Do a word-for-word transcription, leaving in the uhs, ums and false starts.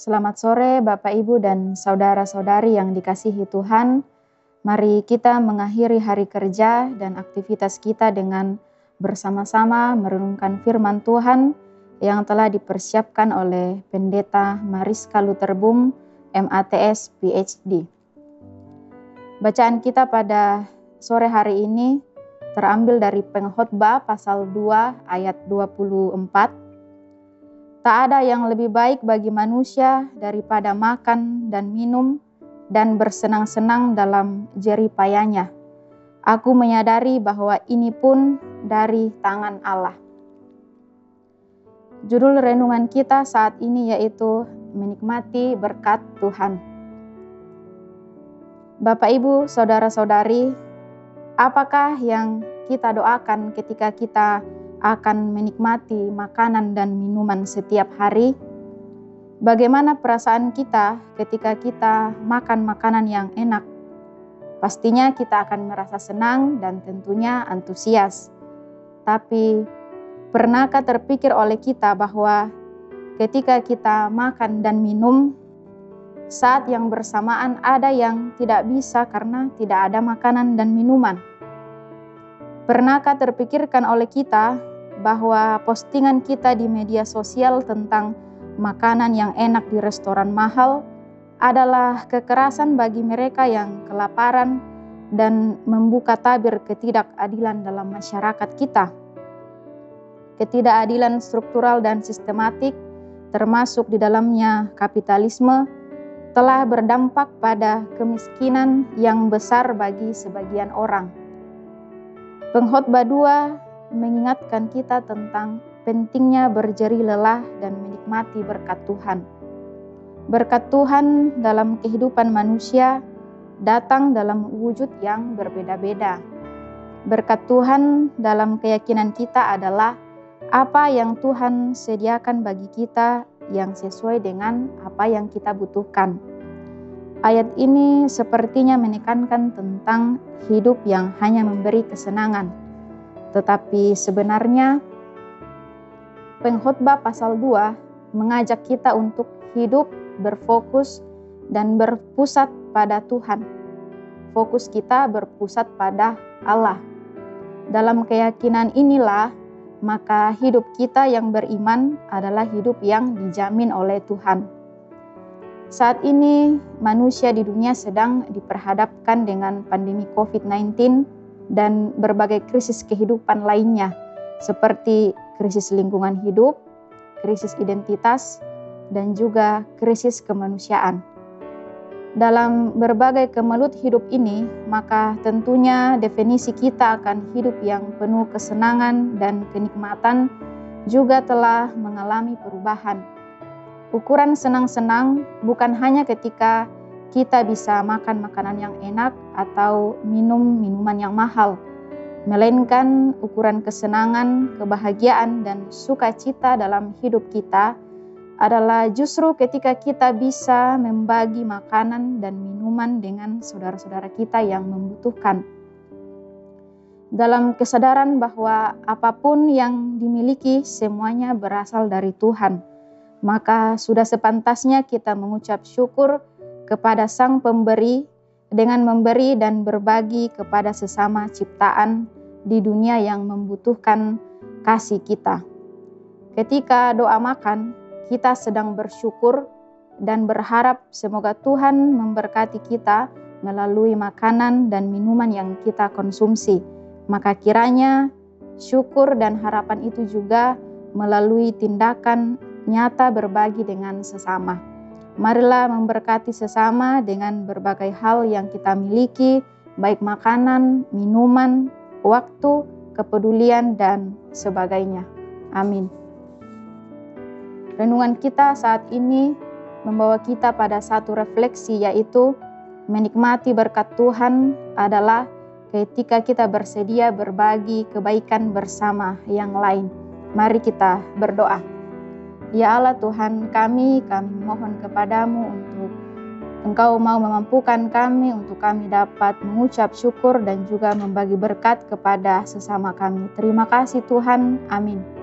Selamat sore Bapak, Ibu, dan saudara-saudari yang dikasihi Tuhan. Mari kita mengakhiri hari kerja dan aktivitas kita dengan bersama-sama merenungkan firman Tuhan yang telah dipersiapkan oleh Pendeta Mariska Lutherbum, M A T S, P H D. Bacaan kita pada sore hari ini terambil dari Pengkhotbah pasal dua ayat dua puluh empat. Tak ada yang lebih baik bagi manusia daripada makan dan minum dan bersenang-senang dalam jerih payahnya. Aku menyadari bahwa ini pun dari tangan Allah. Judul renungan kita saat ini yaitu menikmati berkat Tuhan. Bapak, Ibu, saudara-saudari, apakah yang kita doakan ketika kita akan menikmati makanan dan minuman setiap hari? Bagaimana perasaan kita ketika kita makan makanan yang enak? Pastinya kita akan merasa senang dan tentunya antusias. Tapi pernahkah terpikir oleh kita bahwa ketika kita makan dan minum, saat yang bersamaan ada yang tidak bisa karena tidak ada makanan dan minuman? Pernahkah terpikirkan oleh kita bahwa postingan kita di media sosial tentang makanan yang enak di restoran mahal adalah kekerasan bagi mereka yang kelaparan dan membuka tabir ketidakadilan dalam masyarakat kita? Ketidakadilan struktural dan sistematik, termasuk di dalamnya kapitalisme, telah berdampak pada kemiskinan yang besar bagi sebagian orang. Pengkhotbah dua mengingatkan kita tentang pentingnya berjerih lelah dan menikmati berkat Tuhan. Berkat Tuhan dalam kehidupan manusia datang dalam wujud yang berbeda-beda. Berkat Tuhan dalam keyakinan kita adalah apa yang Tuhan sediakan bagi kita yang sesuai dengan apa yang kita butuhkan. Ayat ini sepertinya menekankan tentang hidup yang hanya memberi kesenangan. Tetapi sebenarnya Pengkhotbah pasal dua mengajak kita untuk hidup berfokus dan berpusat pada Tuhan. Fokus kita berpusat pada Allah. Dalam keyakinan inilah, maka hidup kita yang beriman adalah hidup yang dijamin oleh Tuhan. Saat ini manusia di dunia sedang diperhadapkan dengan pandemi covid sembilan belas dan berbagai krisis kehidupan lainnya, seperti krisis lingkungan hidup, krisis identitas, dan juga krisis kemanusiaan. Dalam berbagai kemelut hidup ini, maka tentunya definisi kita akan hidup yang penuh kesenangan dan kenikmatan juga telah mengalami perubahan. Ukuran senang-senang bukan hanya ketika kita bisa makan makanan yang enak atau minum minuman yang mahal, melainkan ukuran kesenangan, kebahagiaan, dan sukacita dalam hidup kita adalah justru ketika kita bisa membagi makanan dan minuman dengan saudara-saudara kita yang membutuhkan. Dalam kesadaran bahwa apapun yang dimiliki semuanya berasal dari Tuhan, maka sudah sepantasnya kita mengucap syukur kepada Sang Pemberi dengan memberi dan berbagi kepada sesama ciptaan di dunia yang membutuhkan kasih kita. Ketika doa makan, kita sedang bersyukur dan berharap semoga Tuhan memberkati kita melalui makanan dan minuman yang kita konsumsi. Maka kiranya syukur dan harapan itu juga melalui tindakan nyata berbagi dengan sesama. Marilah memberkati sesama dengan berbagai hal yang kita miliki, baik makanan, minuman, waktu, kepedulian, dan sebagainya. Amin. Renungan kita saat ini membawa kita pada satu refleksi, yaitu menikmati berkat Tuhan adalah ketika kita bersedia berbagi kebaikan bersama yang lain. Mari kita berdoa. Ya Allah Tuhan kami, kami mohon kepadamu untuk Engkau mau memampukan kami untuk kami dapat mengucap syukur dan juga membagi berkat kepada sesama kami. Terima kasih Tuhan, amin.